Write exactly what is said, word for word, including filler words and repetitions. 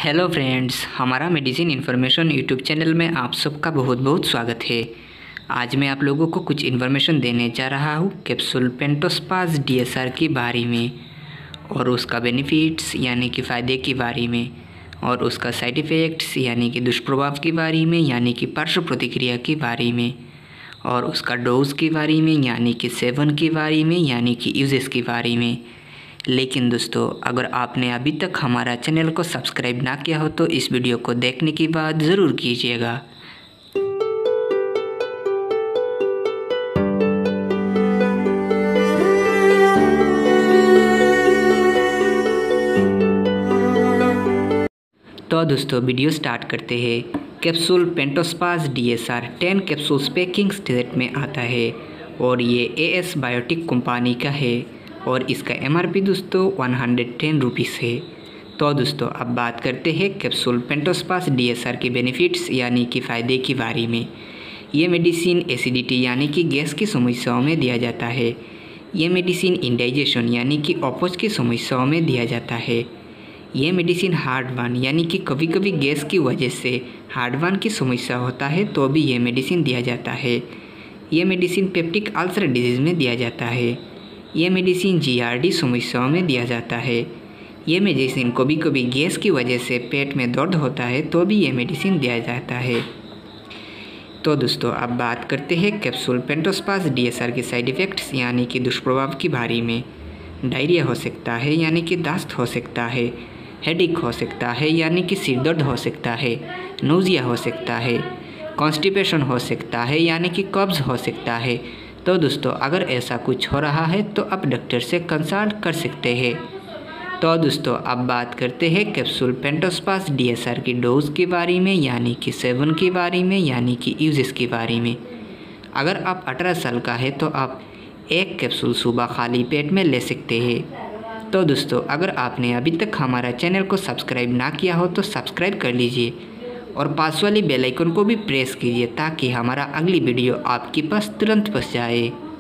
Hello friends, हमारा medicine information YouTube channel में आप सबका बहुत बहुत स्वागत है। आज मैं आप लोगों को कुछ इन्फॉर्मेशन देने जा रहा हूँ कैप्सूल पेंटोस्पाज डीएसआर के बारे में और उसका बेनिफिट्स यानी कि फ़ायदे के बारे में और उसका साइड इफ़ेक्ट्स यानी कि दुष्प्रभाव के बारे में यानी कि पार्श्व प्रतिक्रिया के बारे में और उसका डोज के बारे में यानी कि सेवन के बारे में यानी कि यूजेस के बारे में। लेकिन दोस्तों, अगर आपने अभी तक हमारा चैनल को सब्सक्राइब ना किया हो तो इस वीडियो को देखने के बाद ज़रूर कीजिएगा। तो दोस्तों, वीडियो स्टार्ट करते हैं। Capsule पेंटोस्पाज DSR ten capsules packing set में आता है और ये एएस बायोटिक कंपनी का है और इसका एमआरपी दोस्तों वन हंड्रेड टेन रुपीज़ है। तो दोस्तों, अब बात करते हैं कैप्सूल पेंटोस्पाज डीएसआर के बेनिफिट्स यानी कि फ़ायदे के बारे में। ये मेडिसिन एसिडिटी यानी कि गैस की समस्याओं में दिया जाता है। ये मेडिसिन इंडाइजेशन यानी कि अपच की समस्याओं में दिया जाता है। ये मेडिसिन हार्टबर्न यानी कि कभी कभी गैस की वजह से हार्टबर्न की समस्या होता है तो भी ये मेडिसिन दिया जाता है। ये मेडिसिन पेप्टिक अल्सर डिजीज़ में दिया जाता है। ये मेडिसिन जीआरडी समस्याओं में दिया जाता है। ये मेडिसिन कभी कभी गैस की वजह से पेट में दर्द होता है तो भी ये मेडिसिन दिया जाता है। तो दोस्तों, अब बात करते हैं कैप्सूल पेंटोस्पाज डीएसआर के साइड इफ़ेक्ट्स यानी कि दुष्प्रभाव के बारे में। डायरिया हो सकता है यानी कि दस्त हो सकता है, हेडेक हो सकता है यानी कि सिर दर्द हो सकता है, नोजिया हो सकता है, कॉन्स्टिपेशन हो सकता है यानी कि कब्ज़ हो सकता है। तो दोस्तों, अगर ऐसा कुछ हो रहा है तो आप डॉक्टर से कंसल्ट कर सकते हैं। तो दोस्तों, अब बात करते हैं कैप्सूल पेंटोस्पाज डीएसआर की डोज के बारे में यानी कि सेवन के बारे में यानी कि यूजेस के बारे में। अगर आप अठारह साल का है तो आप एक कैप्सूल सुबह खाली पेट में ले सकते हैं। तो दोस्तों, अगर आपने अभी तक हमारा चैनल को सब्सक्राइब ना किया हो तो सब्सक्राइब कर लीजिए और पास वाली बेल आइकन को भी प्रेस कीजिए ताकि हमारा अगली वीडियो आपके पास तुरंत पहुंच जाए।